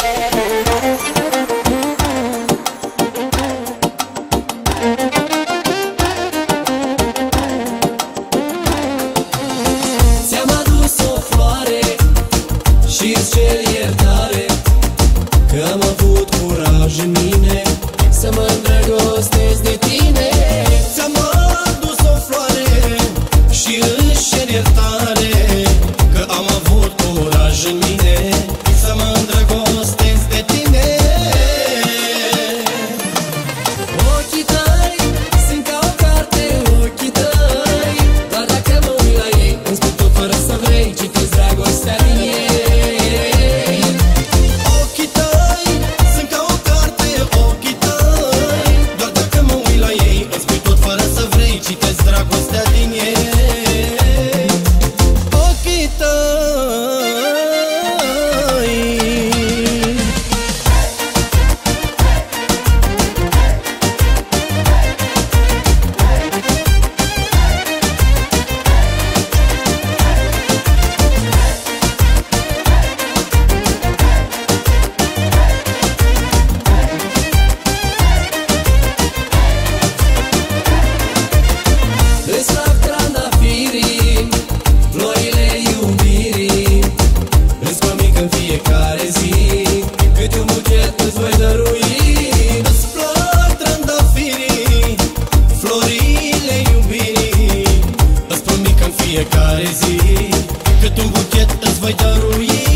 Ți-am adus o floare și-ți cer iertare că am avut curaj în mine să mă îndrăgostesc de tine. Ți-am adus o floare și îți cer iertare că am avut curaj în mine să mă îndrăgostesc de tine. Ochii tăi sunt ca o carte, ochii tăi, doar dacă mă uit la ei îmi spun tot fără să vrei, citesc dragostea din ei. Ochii tăi sunt ca o carte, ochii tăi, doar dacă mă uit la ei îmi spui tot fără să vrei, citesc dragostea din ei. Ochii tăi. Îți fac trandafirii, florile iubirii, îți promit în fiecare zi câte un buchet îți voi dărui. Îți plac trandafirii, florile iubirii, îți promit că în fiecare zi cât un buchet îți voi dărui.